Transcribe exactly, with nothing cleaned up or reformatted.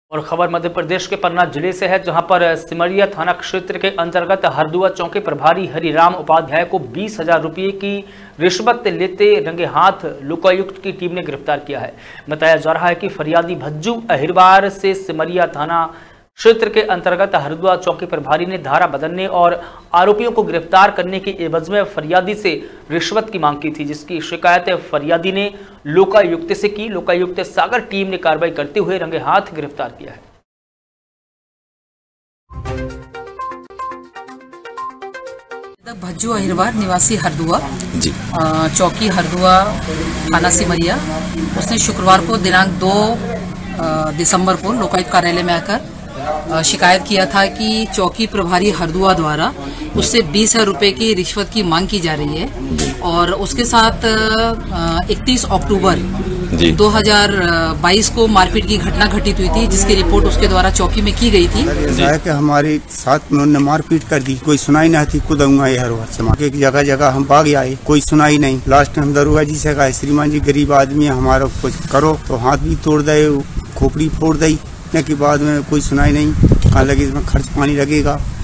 और खबर मध्य प्रदेश के पन्ना जिले से है, जहां पर सिमरिया थाना क्षेत्र के अंतर्गत हरदुआ चौकी प्रभारी हरिराम उपाध्याय को बीस हजार रुपये की रिश्वत लेते रंगे हाथ लोकायुक्त की टीम ने गिरफ्तार किया है। बताया जा रहा है कि फरियादी भज्जू अहिरवार से सिमरिया थाना क्षेत्र के अंतर्गत हरदुआ चौकी प्रभारी ने धारा बदलने और आरोपियों को गिरफ्तार करने की एवज में फरियादी से रिश्वत की मांग की थी, जिसकी शिकायत फरियादी ने लोकायुक्त से की। लोकायुक्त सागर टीम ने कार्रवाई करते हुए रंगे हाथ गिरफ्तार किया है। भज्जू अहिरवार निवासी हरदुआ जी चौकी हरदुआ थाना सिमरिया, उसने शुक्रवार को दिनांक दो दिसंबर को लोकायुक्त कार्यालय में आकर शिकायत किया था कि चौकी प्रभारी हरदुआ द्वारा उससे बीस हजार रुपये की रिश्वत की मांग की जा रही है और उसके साथ इकतीस अक्टूबर दो हज़ार बाईस को मारपीट की घटना घटित हुई थी, जिसकी रिपोर्ट उसके द्वारा चौकी में की गई थी। है कि हमारे साथ उन्होंने मारपीट कर दी, कोई सुनाई नहीं थी। खुद एक जगह जगह हम भाग आए, कोई सुनाई नहीं। लास्ट में हम दरोगा जी से कहा, श्रीमान जी गरीब आदमी है, हमारा कुछ करो, तो हाथ भी तोड़ दे, खोपड़ी फोड़ दी। के बाद में कोई सुनाई नहीं, कहाँ लगे इसमें खर्च पानी लगेगा।